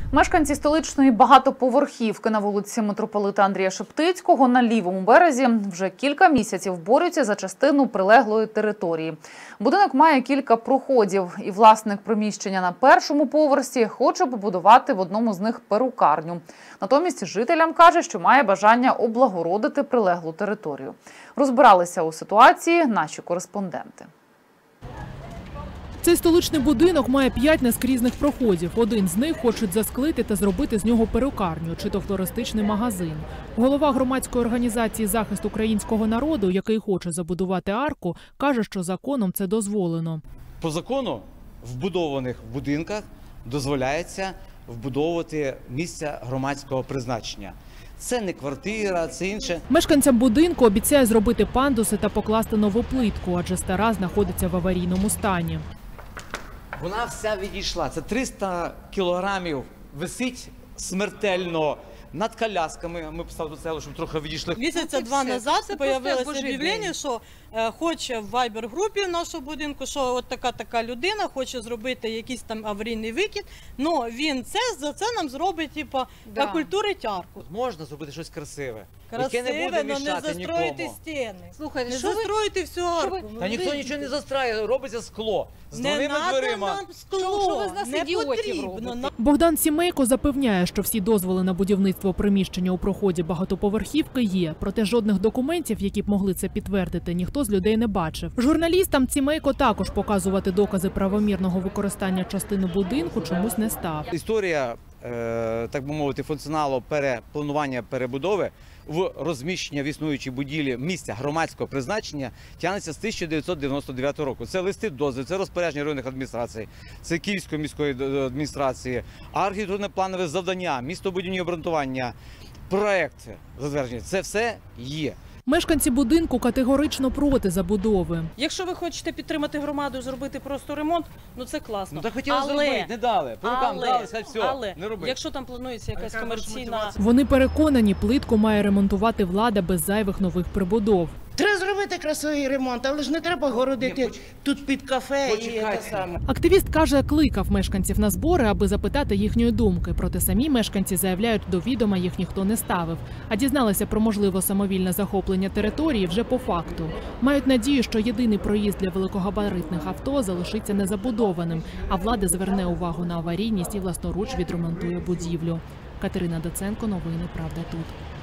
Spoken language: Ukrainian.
Мешканці столичної багатоповерхівки на вулиці митрополита Андрія Шептицького на лівому березі вже кілька місяців борються за частину прилеглої території. Будинок має кілька проходів, і власник приміщення на першому поверсі хоче побудувати в одному з них перукарню. Натомість жителям каже, що має бажання облагородити прилеглу територію. Розбиралися у ситуації наші кореспонденти. Цей столичний будинок має 5 наскрізних проходів. Один з них хочуть засклити та зробити з нього перукарню чи то флористичний магазин. Голова громадської організації «Захист українського народу», який хоче забудувати арку, каже, що законом це дозволено. По закону в вбудованих будинках дозволяється вбудовувати місця громадського призначення. Це не квартира, це інше. Мешканцям будинку обіцяє зробити пандуси та покласти нову плитку, адже стара знаходиться в аварійному стані. Вона вся відійшла. Це 300 кілограмів висить смертельно над колясками. Ми поставили це, щоб трохи відійшли. Місяця два назад з'явилося об'явлення, що хоче в вайбер-групі нашого будинку, що от така людина хоче зробити якийсь там аварійний викид, але він за це нам зробить, для культури арку. Можна зробити щось красиве. Красиве, але не застройте стіни. Слухайте, не застройте всю арку. Та ніхто нічого не застраює, робиться скло. З двойними дверима. Не треба нам скло, не потрібно. Богдан Сімейко запевняє, що всі дозволи на будівництво приміщення у проході багатоповерхівки є. Проте жодних документів, які б могли це підтвердити, ніхто з людей не бачив. Журналістам Сімейко також показувати докази правомірного використання частини будинку чомусь не став. Історія, так би мовити, функціоналу планування перебудови в розміщення в існуючій будівлі місця громадського призначення тягнеться з 1999 року. Це листи дозвіл, це розпорядження районних адміністрацій, це Київської міської адміністрації, архітектурно-планове завдання, містобудівні обґрунтування, проекти затвердження. Це все є. Мешканці будинку категорично проти забудови. Якщо ви хочете підтримати громаду, зробити просто ремонт, це класно. Ну так хотіли зробити, не дали. По рукам дали, сказали, все, не робити. Якщо там планується якась комерційна... Вони переконані, плитку має ремонтувати влада без зайвих нових прибудов. Треба зробити красивий ремонт, але ж не треба городити тут під кафе і те саме. Активіст каже, кликав мешканців на збори, аби запитати їхньої думки. Проте самі мешканці заявляють, до відома їх ніхто не ставив. А дізналися про можливе самовільне захоплення території вже по факту. Мають надію, що єдиний проїзд для великогабаритних авто залишиться незабудованим, а влада зверне увагу на аварійність і власноруч відремонтує будівлю. Катерина Доценко, новини «Правда тут».